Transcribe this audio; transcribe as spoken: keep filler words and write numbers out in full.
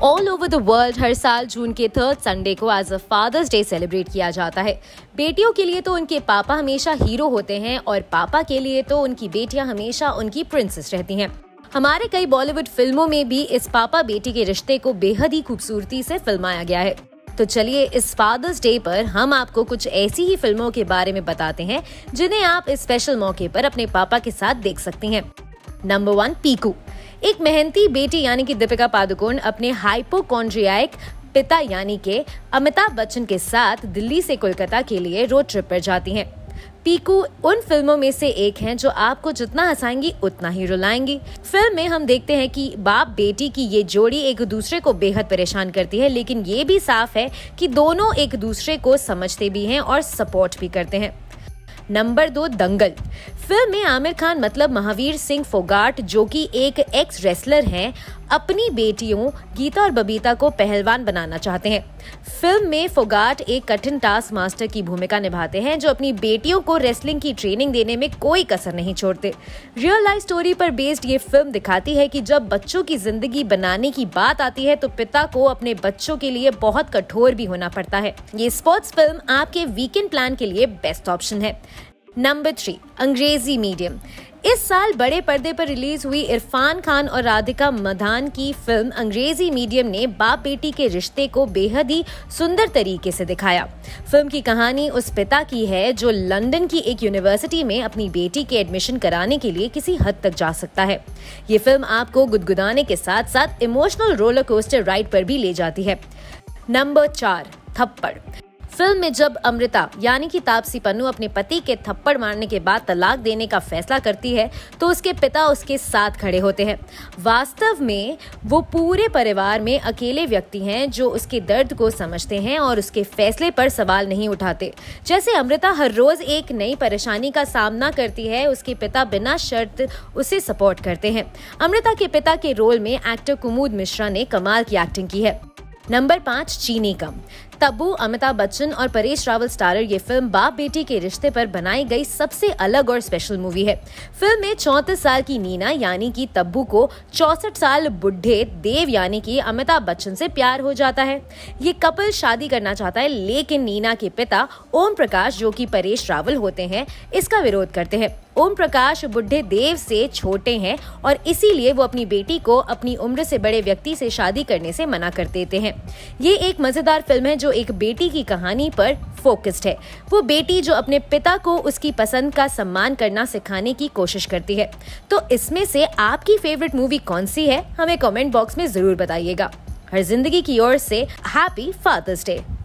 All over the world हर साल June के थर्ड संडे को as a Father's Day celebrate किया जाता है। बेटियों के लिए तो उनके पापा हमेशा हीरो होते हैं और पापा के लिए तो उनकी बेटियां हमेशा उनकी प्रिंसेस रहती हैं। हमारे कई बॉलीवुड फिल्मों में भी इस पापा बेटी के रिश्ते को बेहद ही खूबसूरती से फिल्माया गया है। तो चलिए इस फादर्स डे पर हम आपको कुछ ऐसी ही फिल्मों के बारे में बताते हैं जिन्हें आप इस स्पेशल मौके पर अपने पापा के साथ देख सकते हैं। Number one, Piku. एक मेहनती बेटी यानी कि दीपिका पादुकोण अपने हाइपोकॉन्ड्रियाइक पिता यानी कि अमिताभ बच्चन के साथ दिल्ली से कोलकाता के लिए रोड ट्रिप पर जाती हैं। पीकू उन फिल्मों में से एक हैं जो आपको जितना हंसाएंगी उतना ही रुलाएंगी। फिल्म में हम देखते हैं कि बाप बेटी की ये जोड़ी एक दूसरे को बेहद परेशान करती है, लेकिन ये भी साफ है कि दोनों एक दूसरे को समझते भी हैं और सपोर्ट भी करते हैं। नंबर दो, दंगल। फिल्म में आमिर खान मतलब महावीर सिंह फोगाट, जो कि एक एक्स रेसलर हैं, अपनी बेटियों गीता और बबीता को पहलवान बनाना चाहते हैं। फिल्म में फोगाट एक कठिन टास्क मास्टर की भूमिका निभाते हैं जो अपनी बेटियों को रेसलिंग की ट्रेनिंग देने में कोई कसर नहीं छोड़ते। रियल लाइफ स्टोरी पर बेस्ड ये फिल्म दिखाती है कि जब बच्चों की जिंदगी बनाने की बात आती है तो पिता को अपने बच्चों के लिए बहुत कठोर भी होना पड़ता है। ये स्पोर्ट्स फिल्म आपके वीकेंड प्लान के लिए बेस्ट ऑप्शन है। Number three, Angrezi Medium. इस साल बड़े पर्दे पर रिलीज हुई इरफान खान और राधिका मदान की फिल्म अंग्रेजी मीडियम ने बाप बेटी के रिश्ते को बेहद ही सुंदर तरीके से दिखाया। फिल्म की कहानी उस पिता की है जो लंदन की एक यूनिवर्सिटी में अपनी बेटी के एडमिशन कराने के लिए किसी हद तक जा सकता है। ये फिल्म आपको गुदगुदाने के साथ साथ इमोशनल रोलर कोस्टर राइड पर भी ले जाती है। नंबर चार, थप्पड़। फिल्म में जब अमृता यानी कि तापसी पन्नू अपने पति के थप्पड़ मारने के बाद तलाक देने का फैसला करती है तो उसके पिता उसके साथ खड़े होते हैं। वास्तव में वो पूरे परिवार में अकेले व्यक्ति हैं जो उसके दर्द को समझते हैं और उसके फैसले पर सवाल नहीं उठाते। जैसे अमृता हर रोज एक नई परेशानी का सामना करती है, उसके पिता बिना शर्त उसे सपोर्ट करते हैं। अमृता के पिता के रोल में एक्टर कुमुद मिश्रा ने कमाल की एक्टिंग की है। नंबर पाँच, चीनी कम। तब्बू, अमिताभ बच्चन और परेश रावल स्टारर ये फिल्म बाप बेटी के रिश्ते पर बनाई गई सबसे अलग और स्पेशल मूवी है। फिल्म में चौंतीस साल की नीना यानी कि तब्बू को चौसठ साल बुढ़े देव यानी कि अमिताभ बच्चन से प्यार हो जाता है। ये कपल शादी करना चाहता है, लेकिन नीना के पिता ओम प्रकाश जो कि परेश रावल होते हैं इसका विरोध करते हैं। ओम प्रकाश बुढ़े देव से छोटे हैं और इसीलिए वो अपनी बेटी को अपनी उम्र से बड़े व्यक्ति से शादी करने से मना कर देते हैं। ये एक मजेदार फिल्म है जो एक बेटी की कहानी पर फोकस्ड है। वो बेटी जो अपने पिता को उसकी पसंद का सम्मान करना सिखाने की कोशिश करती है। तो इसमें से आपकी फेवरेट मूवी कौन सी है, हमें कमेंट बॉक्स में जरूर बताइएगा। हर जिंदगी की ओर से हैप्पी फादर्स डे।